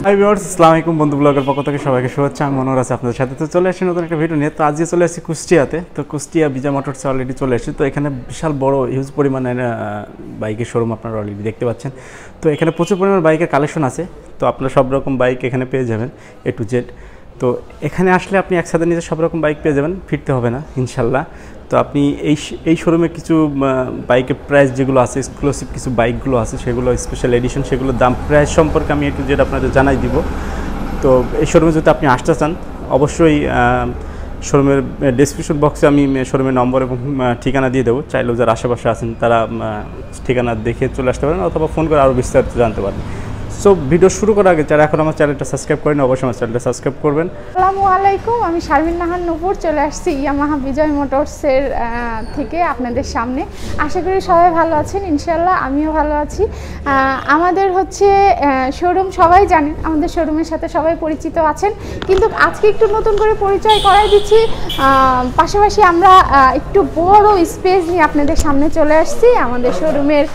Hi viewers, আসসালামু আলাইকুম। বন্ধু ব্লগের পক্ষ থেকে সবাইকে শুভেচ্ছা। আমি মনোর আছি আপনাদের সাথে। তো চলে আসি নতুন একটা ভিডিও নিয়ে। তো আজকে চলে আসছি কুষ্টিয়াতে। তো কুষ্টিয়া বিজয় মোটরসে অলরেডি চলে আসছি। তো এখানে বিশাল বড় হিউজ পরিমাণের বাইকের শোরুম আপনারা অলরেডি দেখতে পাচ্ছেন। তো এখানে প্রচুর পরিমাণ বাইকের কালেকশন আছে। তো আপনারা সব রকম বাইক এখানে পেয়ে যাবেন, এ টু জেড। তো এখানে আসলে আপনি একসাথে নিজে সব রকম বাইক পেয়ে যাবেন, ফিরতে হবে না ইনশাল্লাহ। তো আপনি এই শোরুমে কিছু বাইকের প্রাইস যেগুলো আছে, এক্সক্লুসিভ কিছু বাইকগুলো আছে, সেগুলো স্পেশাল এডিশন, সেগুলোর দাম প্রাইস সম্পর্কে আমি একটু যেটা আপনাদের জানাই দিব। তো এই শোরুমে যদি আপনি আসতে চান, অবশ্যই শোরুমের ডেসক্রিপশন বক্সে আমি শোরুমের নম্বর এবং ঠিকানা দিয়ে দেবো। চাইলেও যারা আশেপাশে আছেন তারা ঠিকানা দেখে চলে আসতে পারেন, অথবা ফোন করে আরও বিস্তারিত জানতে পারেন। সো ভিডিও শুরু করার আগে যারা এখন আমার চ্যানেলটা সাবস্ক্রাইব করেন, অবশ্যই আমার চ্যানেলটা সাবস্ক্রাইব করবেন। আসসালামু আলাইকুম, আমি শারমিন নাহার নূপুর চলে আসছি ইয়ামাহা বিজয় মোটরসের থেকে আপনাদের সামনে। আশা করি সবাই ভালো আছেন, ইনশাল্লাহ আমিও ভালো আছি। আমাদের হচ্ছে শোরুম, সবাই জানেন আমাদের শোরুমের সাথে সবাই পরিচিত আছেন, কিন্তু আজকে একটু নতুন করে পরিচয় করাই দিচ্ছি। পাশাপাশি আমরা একটু বড় স্পেস নিয়ে আপনাদের সামনে চলে আসছি। আমাদের শোরুমের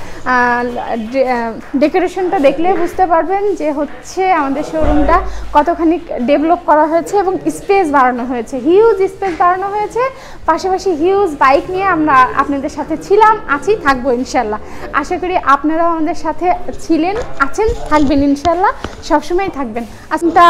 ডেকোরেশনটা দেখলে বুঝতে পারবেন যে হচ্ছে আমাদের শোরুমটা কতখানি ডেভেলপ করা হয়েছে এবং স্পেস বাড়ানো হয়েছে, হিউজ স্পেস বাড়ানো হয়েছে। পাশাপাশি হিউজ বাইক নিয়ে আমরা আপনাদের সাথে ছিলাম, আছি, থাকবো ইনশাল্লাহ। আশা করি আপনারাও আমাদের সাথে ছিলেন, আছেন, থাকবেন ইনশাল্লাহ, সবসময় থাকবেন। আজটা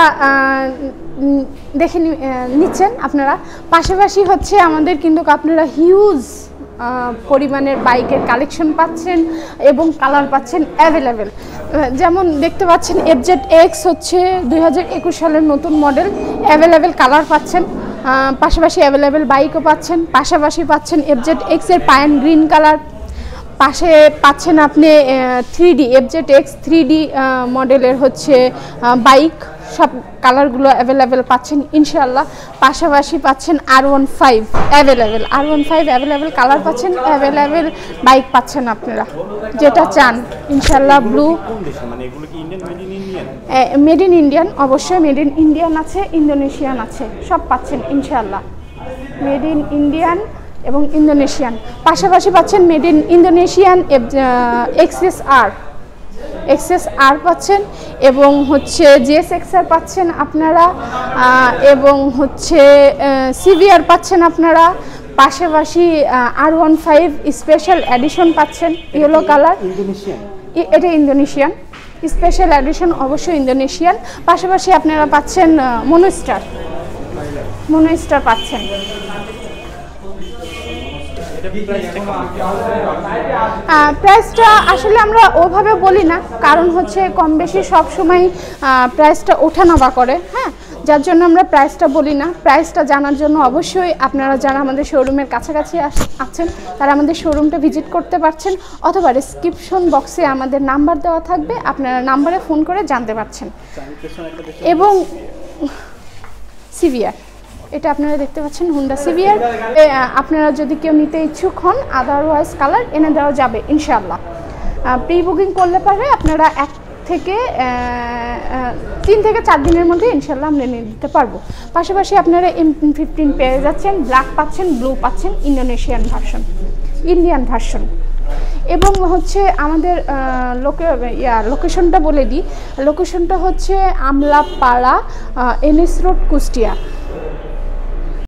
দেখে নিচ্ছেন আপনারা। পাশাপাশি হচ্ছে আমাদের কিন্তু আপনারা হিউজ পরিমাণের বাইকের কালেকশন পাচ্ছেন এবং কালার পাচ্ছেন অ্যাভেলেবেল। যেমন দেখতে পাচ্ছেন Fzs3d হচ্ছে 2021 সালের নতুন মডেল, অ্যাভেলেবেল কালার পাচ্ছেন। পাশাপাশি অ্যাভেলেবেল বাইকও পাচ্ছেন। পাশাপাশি পাচ্ছেন Fzs এর পায়ান গ্রিন কালার। পাশে পাচ্ছেন আপনি 3D Fzs3d মডেলের হচ্ছে বাইক, সব কালারগুলো অ্যাভেলেবেল পাচ্ছেন ইনশাল্লাহ। পাশাপাশি পাচ্ছেন R15 অ্যাভেলেবেল কালার পাচ্ছেন, অ্যাভেলেবেল বাইক পাচ্ছেন আপনারা যেটা চান ইনশাল্লাহ। ব্লু মেড ইন ইন্ডিয়ান, অবশ্যই মেড ইন ইন্ডিয়ান আছে, ইন্দোনেশিয়ান আছে, সব পাচ্ছেন ইনশাল্লাহ। মেড ইন ইন্ডিয়ান এবং ইন্দোনেশিয়ান, পাশাপাশি পাচ্ছেন মেড ইন ইন্দোনেশিয়ান XSR পাচ্ছেন এবং হচ্ছে GSXR পাচ্ছেন আপনারা, এবং হচ্ছে CVR পাচ্ছেন আপনারা। পাশাপাশি R15 স্পেশাল এডিশন পাচ্ছেন, ইয়েলো কালার, এটা ইন্দোনেশিয়ান স্পেশাল এডিশন, অবশ্যই ইন্দোনেশিয়ান। পাশাপাশি আপনারা পাচ্ছেন মনোস্টার পাচ্ছেন। প্রাইসটা আসলে আমরা ওভাবে বলি না, কারণ হচ্ছে কম বেশি সবসময় প্রাইসটা ওঠানামা করে, হ্যাঁ, যার জন্য আমরা প্রাইসটা বলি না। প্রাইসটা জানার জন্য অবশ্যই আপনারা যারা আমাদের শোরুমের কাছাকাছি আছেন তারা আমাদের শোরুমটা ভিজিট করতে পারছেন, অথবা ডেসক্রিপশন বক্সে আমাদের নাম্বার দেওয়া থাকবে, আপনারা নাম্বারে ফোন করে জানতে পারছেন। এবং সিভিআর, এটা আপনারা দেখতে পাচ্ছেন হুন্ডা সিভিআর। আপনারা যদি কেউ নিতে ইচ্ছুক হন, আদারওয়াইজ কালার এনে দেওয়া যাবে ইনশাআল্লাহ। প্রি বুকিং করলে পারে আপনারা 1 থেকে 3 থেকে 4 দিনের মধ্যে ইনশাআল্লাহ আমরা এনে দিতে পারবো। পাশাপাশি আপনারা MT15 পেয়ে যাচ্ছেন, ব্ল্যাক পাচ্ছেন, ব্লু পাচ্ছেন, ইন্ডিয়ান ভার্সন। এবং হচ্ছে আমাদের লোকেশনটা বলে দিই, লোকেশনটা হচ্ছে আমলাপাড়া NS রোড কুষ্টিয়া।